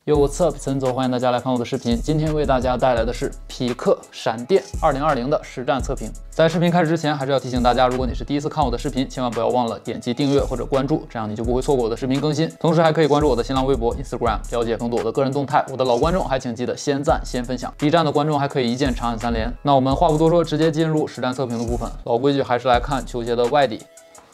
Yo，what's up， 陈总，欢迎大家来看我的视频。今天为大家带来的是匹克闪电2020的实战测评。在视频开始之前，还是要提醒大家，如果你是第一次看我的视频，千万不要忘了点击订阅或者关注，这样你就不会错过我的视频更新。同时还可以关注我的新浪微博、Instagram， 了解更多我的个人动态。我的老观众还请记得先赞先分享。B 站的观众还可以一键长按3连。那我们话不多说，直接进入实战测评的部分。老规矩，还是来看球鞋的外底。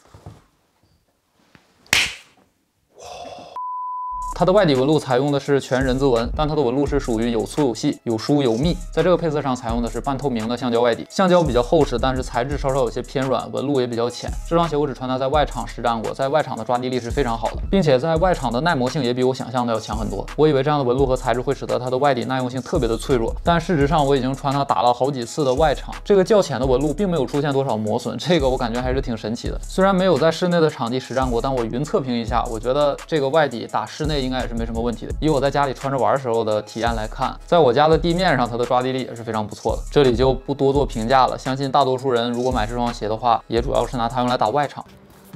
它的外底纹路采用的是全人字纹，但它的纹路是属于有粗有细、有疏有密。在这个配色上采用的是半透明的橡胶外底，橡胶比较厚实，但是材质稍稍有些偏软，纹路也比较浅。这双鞋我只穿它在外场实战过，在外场的抓地力是非常好的，并且在外场的耐磨性也比我想象的要强很多。我以为这样的纹路和材质会使得它的外底耐用性特别的脆弱，但事实上我已经穿它打了好几次的外场，这个较浅的纹路并没有出现多少磨损，这个我感觉还是挺神奇的。虽然没有在室内的场地实战过，但我云测评一下，我觉得这个外底打室内应该也是没什么问题的。以我在家里穿着玩时候的体验来看，在我家的地面上，它的抓地力也是非常不错的。这里就不多做评价了，相信大多数人如果买这双鞋的话，也主要是拿它用来打外场。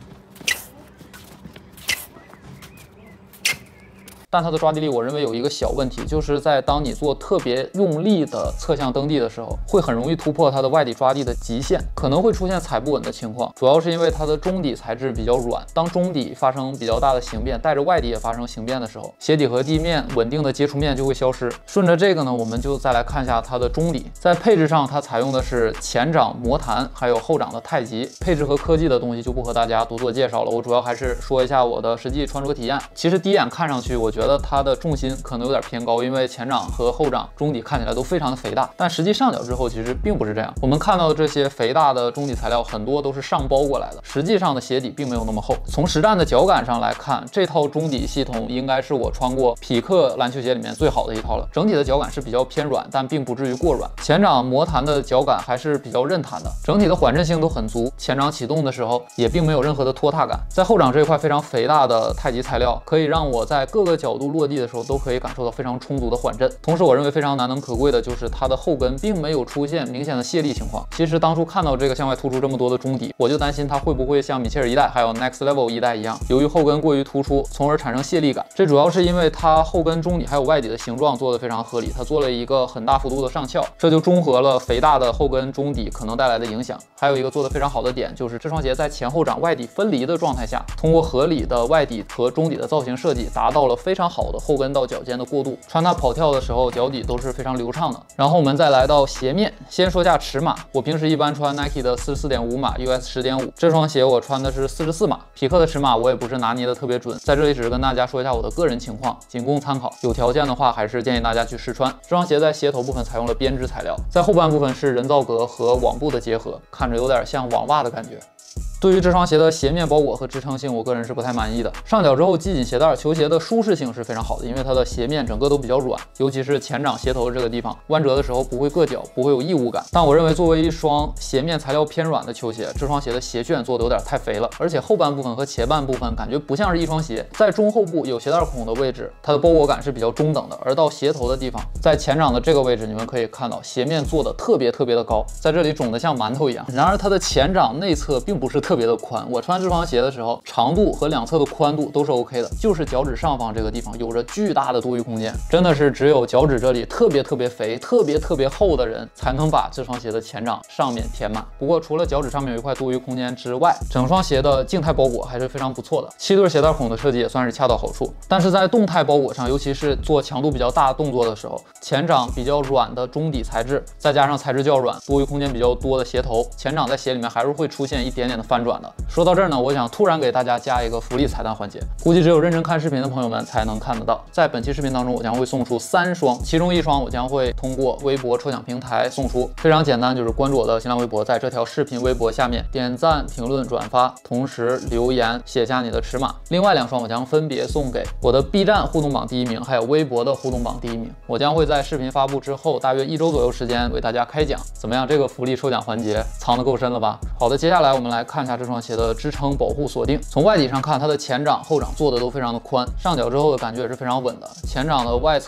但它的抓地力，我认为有一个小问题，就是在当你做特别用力的侧向蹬地的时候，会很容易突破它的外底抓地的极限，可能会出现踩不稳的情况。主要是因为它的中底材质比较软，当中底发生比较大的形变，带着外底也发生形变的时候，鞋底和地面稳定的接触面就会消失。顺着这个呢，我们就再来看一下它的中底。在配置上，它采用的是前掌魔弹，还有后掌的太极。配置和科技的东西就不和大家多做介绍了，我主要还是说一下我的实际穿着体验。其实第一眼看上去，我觉得它的重心可能有点偏高，因为前掌和后掌中底看起来都非常的肥大，但实际上脚之后其实并不是这样。我们看到的这些肥大的中底材料很多都是上包过来的，实际上的鞋底并没有那么厚。从实战的脚感上来看，这套中底系统应该是我穿过匹克篮球鞋里面最好的一套了。整体的脚感是比较偏软，但并不至于过软。前掌魔弹的脚感还是比较韧弹的，整体的缓震性都很足。前掌启动的时候也并没有任何的拖沓感。在后掌这一块非常肥大的太极材料，可以让我在各个角度落地的时候都可以感受到非常充足的缓震。同时，我认为非常难能可贵的就是它的后跟并没有出现明显的泄力情况。其实当初看到这个向外突出这么多的中底，我就担心它会不会像米切尔1代还有 Next Level 1代一样，由于后跟过于突出，从而产生泄力感。这主要是因为它后跟中底还有外底的形状做得非常合理，它做了一个很大幅度的上翘，这就中和了肥大的后跟中底可能带来的影响。还有一个做得非常好的点，就是这双鞋在前后掌外底分离的状态下，通过合理的外底和中底的造型设计，达到了非常好的后跟到脚尖的过渡，穿它跑跳的时候脚底都是非常流畅的。然后我们再来到鞋面，先说下尺码，我平时一般穿 Nike 的44.5码 US 10.5，这双鞋我穿的是44码。匹克的尺码我也不是拿捏的特别准，在这里只是跟大家说一下我的个人情况，仅供参考。有条件的话，还是建议大家去试穿。这双鞋在鞋头部分采用了编织材料，在后半部分是人造革和网布的结合，看着有点像网袜的感觉。 对于这双鞋的鞋面包裹和支撑性，我个人是不太满意的。上脚之后系紧鞋带，球鞋的舒适性是非常好的，因为它的鞋面整个都比较软，尤其是前掌鞋头这个地方，弯折的时候不会硌脚，不会有异物感。但我认为作为一双鞋面材料偏软的球鞋，这双鞋的鞋楦做的有点太肥了，而且后半部分和前半部分感觉不像是一双鞋。在中后部有鞋带孔的位置，它的包裹感是比较中等的，而到鞋头的地方，在前掌的这个位置，你们可以看到鞋面做的特别的高，在这里肿得像馒头一样。然而它的前掌内侧并不是特别的宽，我穿这双鞋的时候，长度和两侧的宽度都是 OK 的，就是脚趾上方这个地方有着巨大的多余空间，真的是只有脚趾这里特别肥、特别厚的人才能把这双鞋的前掌上面填满。不过除了脚趾上面有一块多余空间之外，整双鞋的静态包裹还是非常不错的，7对鞋带孔的设计也算是恰到好处。但是在动态包裹上，尤其是做强度比较大动作的时候，前掌比较软的中底材质，再加上材质较软、多余空间比较多的鞋头，前掌在鞋里面还是会出现一点点的翻转的。 说到这儿呢，我想突然给大家加一个福利彩蛋环节，估计只有认真看视频的朋友们才能看得到。在本期视频当中，我将会送出3双，其中1双我将会通过微博抽奖平台送出。非常简单，就是关注我的新浪微博，在这条视频微博下面点赞、评论、转发，同时留言写下你的尺码。另外2双我将分别送给我的 B 站互动榜第1名，还有微博的互动榜第1名。我将会在视频发布之后大约1周左右时间为大家开奖。怎么样？这个福利抽奖环节藏得够深了吧？好的，接下来我们来看一下这双鞋的支撑保护锁定。从外底上看，它的前掌、后掌做的都非常的宽，上脚之后的感觉也是非常稳的。前掌的外侧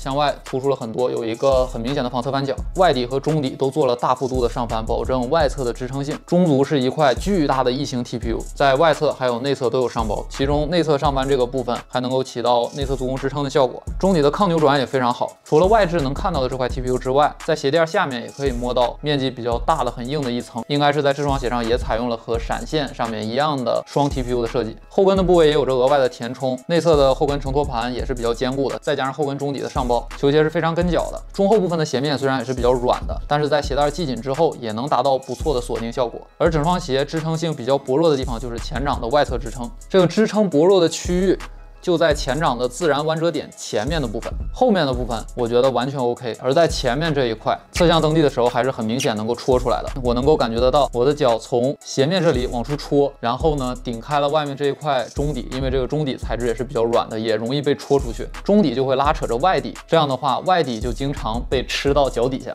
向外突出了很多，有一个很明显的防侧翻角。外底和中底都做了大幅度的上翻，保证外侧的支撑性。中足是一块巨大的异形 TPU， 在外侧还有内侧都有上包，其中内侧上扳这个部分还能够起到内侧足弓支撑的效果。中底的抗扭转也非常好，除了外置能看到的这块 TPU 之外，在鞋垫下面也可以摸到面积比较大的很硬的一层，应该是在这双鞋上也采用了和闪现上面一样的双 TPU 的设计。后跟的部位也有着额外的填充，内侧的后跟承托盘也是比较坚固的，再加上后跟中底的上包，球鞋是非常跟脚的。中后部分的鞋面虽然也是比较软的，但是在鞋带系紧之后也能达到不错的锁定效果。而整双鞋支撑性比较薄弱的地方就是前掌的外侧支撑，这个支撑薄弱的区域就在前掌的自然弯折点前面的部分，后面的部分我觉得完全 OK， 而在前面这一块侧向蹬地的时候还是很明显能够戳出来的，我能够感觉得到我的脚从鞋面这里往出戳，然后呢顶开了外面这一块中底，因为这个中底材质也是比较软的，也容易被戳出去，中底就会拉扯着外底，这样的话外底就经常被吃到脚底下。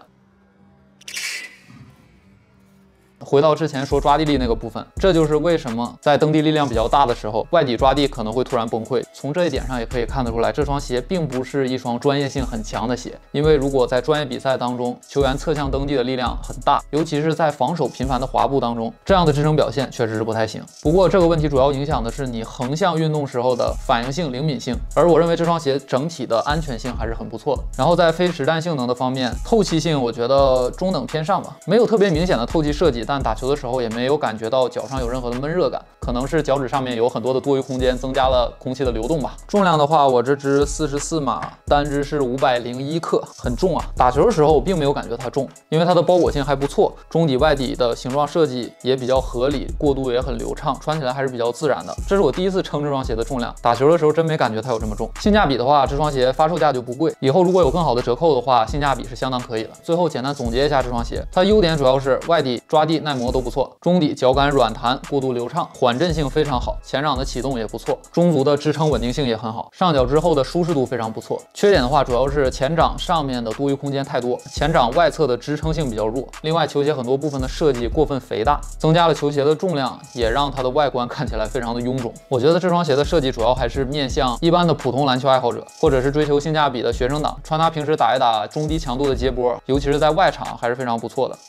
回到之前说抓地力那个部分，这就是为什么在蹬地力量比较大的时候，外底抓地可能会突然崩溃。从这一点上也可以看得出来，这双鞋并不是一双专业性很强的鞋。因为如果在专业比赛当中，球员侧向蹬地的力量很大，尤其是在防守频繁的滑步当中，这样的支撑表现确实是不太行。不过这个问题主要影响的是你横向运动时候的反应性、灵敏性，而我认为这双鞋整体的安全性还是很不错的。然后在非实战性能的方面，透气性我觉得中等偏上吧，没有特别明显的透气设计，但打球的时候也没有感觉到脚上有任何的闷热感，可能是脚趾上面有很多的多余空间，增加了空气的流动吧。重量的话，我这只44码，单只是501克，很重啊。打球的时候我并没有感觉它重，因为它的包裹性还不错，中底外底的形状设计也比较合理，过渡也很流畅，穿起来还是比较自然的。这是我第一次称这双鞋的重量，打球的时候真没感觉它有这么重。性价比的话，这双鞋发售价就不贵，以后如果有更好的折扣的话，性价比是相当可以的。最后简单总结一下这双鞋，它优点主要是外底抓地耐磨都不错，中底脚感软弹，过渡流畅，缓震性非常好，前掌的启动也不错，中足的支撑稳定性也很好，上脚之后的舒适度非常不错。缺点的话，主要是前掌上面的多余空间太多，前掌外侧的支撑性比较弱。另外，球鞋很多部分的设计过分肥大，增加了球鞋的重量，也让它的外观看起来非常的臃肿。我觉得这双鞋的设计主要还是面向一般的普通篮球爱好者，或者是追求性价比的学生党，穿它平时打一打中低强度的接波，尤其是在外场还是非常不错的。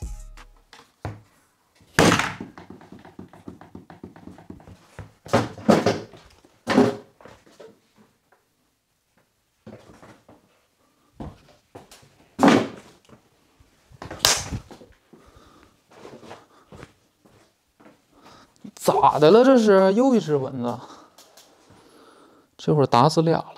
咋的了？这是又一只蚊子，这会儿打死俩了。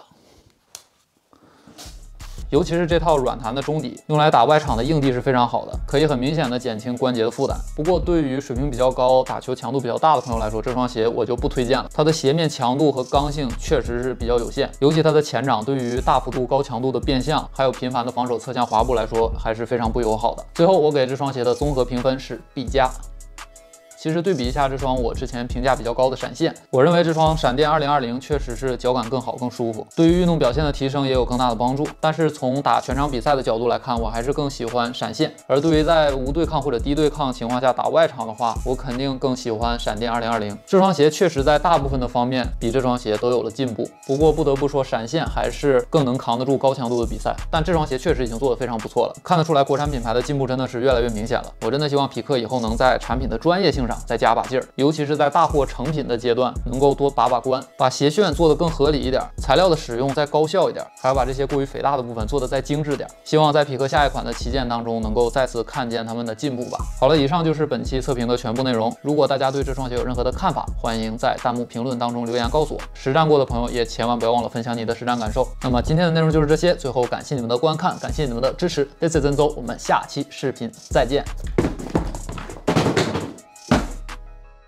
尤其是这套软弹的中底，用来打外场的硬地是非常好的，可以很明显的减轻关节的负担。不过对于水平比较高、打球强度比较大的朋友来说，这双鞋我就不推荐了。它的鞋面强度和刚性确实是比较有限，尤其它的前掌对于大幅度高强度的变向，还有频繁的防守侧向滑步来说，还是非常不友好的。最后我给这双鞋的综合评分是 B+。其实对比一下这双我之前评价比较高的闪现，我认为这双闪电2020确实是脚感更好、更舒服，对于运动表现的提升也有更大的帮助。但是从打全场比赛的角度来看，我还是更喜欢闪现。而对于在无对抗或者低对抗情况下打外场的话，我肯定更喜欢闪电2020。这双鞋确实在大部分的方面比这双鞋都有了进步。不过不得不说，闪现还是更能扛得住高强度的比赛。但这双鞋确实已经做得非常不错了，看得出来国产品牌的进步真的是越来越明显了。我真的希望匹克以后能在产品的专业性上再加把劲儿，尤其是在大货成品的阶段，能够多把关，把鞋楦做得更合理一点，材料的使用再高效一点，还要把这些过于肥大的部分做得再精致点。希望在匹克下一款的旗舰当中，能够再次看见他们的进步吧。好了，以上就是本期测评的全部内容。如果大家对这双鞋有任何的看法，欢迎在弹幕评论当中留言告诉我。实战过的朋友也千万不要忘了分享你的实战感受。那么今天的内容就是这些，最后感谢你们的观看，感谢你们的支持。This is Enzo，我们下期视频再见。